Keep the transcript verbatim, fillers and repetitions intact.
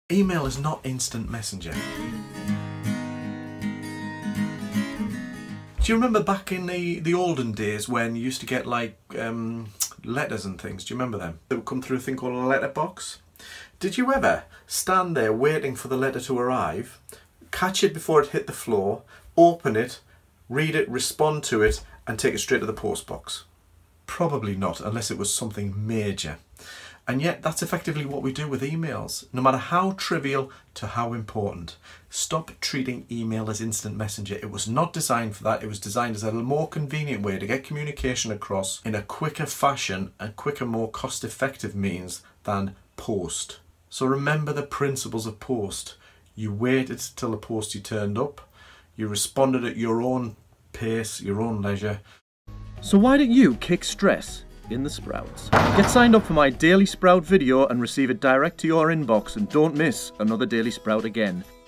Email is not instant messenger. Do you remember back in the, the olden days when you used to get like um, letters and things? Do you remember them? They would come through a thing called a letterbox. Did you ever stand there waiting for the letter to arrive, catch it before it hit the floor, open it, read it, respond to it, and take it straight to the post box? Probably not, unless it was something major. And yet that's effectively what we do with emails, no matter how trivial to how important. Stop treating email as instant messenger. It was not designed for that. It was designed as a more convenient way to get communication across in a quicker fashion and quicker, more cost-effective means than post. So remember the principles of post. You waited till the postie turned up. You responded at your own pace, your own leisure. So why don't you kick stress in the Sprouts? Get signed up for my Daily Sprout video and receive it direct to your inbox, and don't miss another Daily Sprout again.